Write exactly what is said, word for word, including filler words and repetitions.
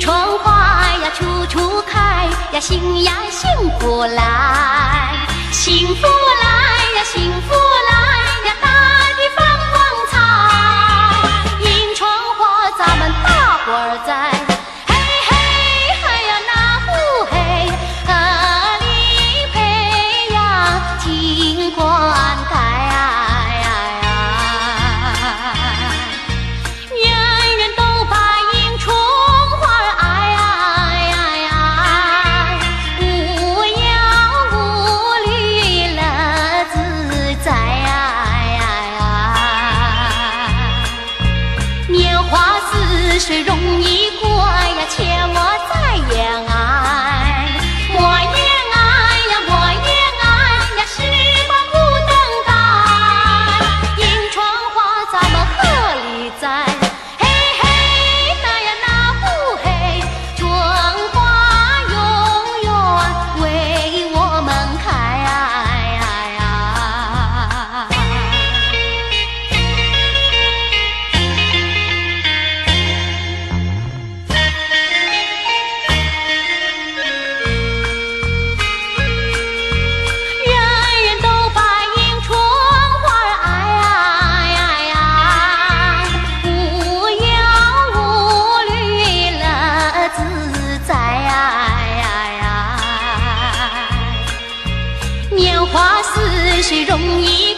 春花呀处处开呀，心呀幸福来，幸福来呀，幸福来呀，大地放光彩。迎春花咱们大伙儿在，嘿嘿嘿呀那呼嘿，河里培养金冠盖。水容易过呀，且我在言爱，莫言爱呀，莫言爱呀，时光不等待。迎春花咱们河里栽，嘿嘿那呀那呼嘿，春花永远为我们开。年华似水容易